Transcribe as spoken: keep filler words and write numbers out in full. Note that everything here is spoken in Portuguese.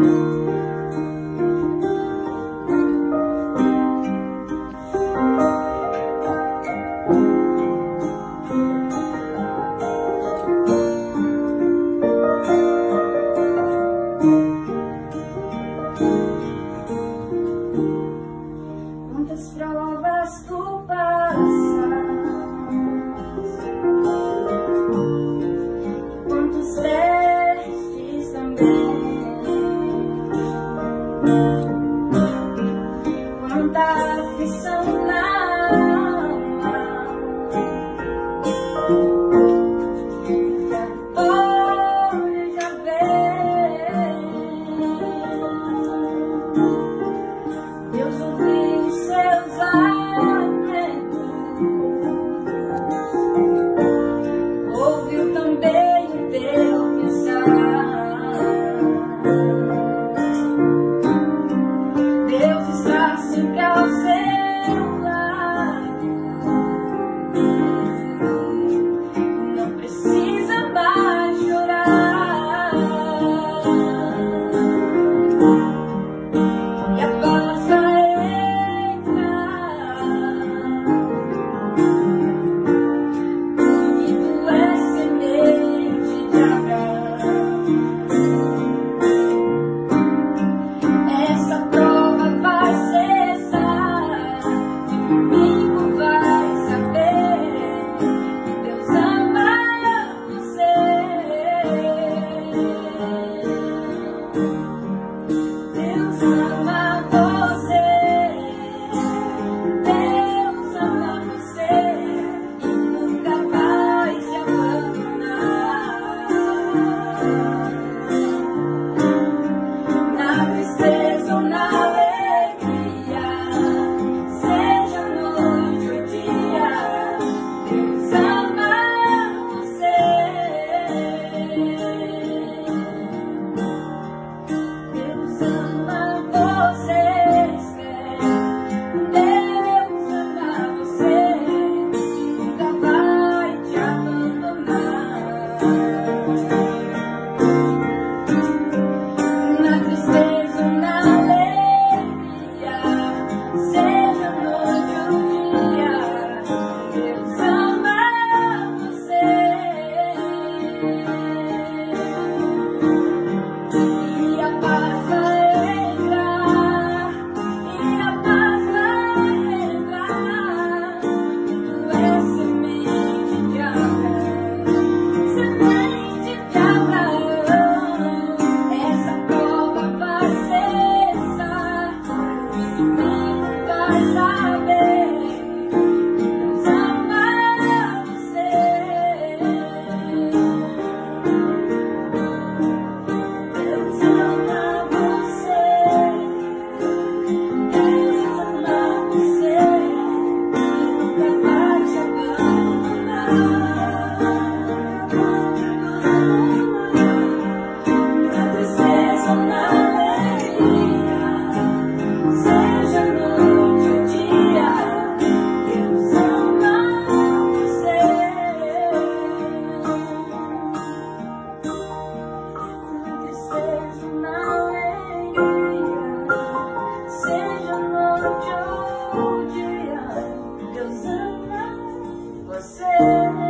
Quantas provas tu passas, quantos testes também, quanta aflição na alma, hoje já vem. Deus ouviu os seus lamentos, ouviu também o teu pensar. Deus está sempre ao seu lado, não precisa mais chorar. E a paz vai entrar, porque tu és semente de Abraão. Essa prova vai cessar, de domingo vai saber que Deus ama você. Deus ama você, Deus ama você, e nunca vai te abandonar. Na tristeza ou na alegria, seja noite ou dia, Deus ama você. Deus ama você, Deus ama você, nunca vai te abandonar. Na tristeza ou na alegria, seja noite ou dia, Deus ama você. E a paz vai entrar, e a paz vai entrar, tu és semente de Abraão, semente de Abraão. Essa prova vai cessar, o domingo vai saber que Deus ama você. Deus ama você, Deus ama você, nunca vai te abandonar. Na tristeza ou na alegria, seja noite ou dia, Deus ama você. Na tristeza ou na alegria, seja noite ou dia, Deus ama você.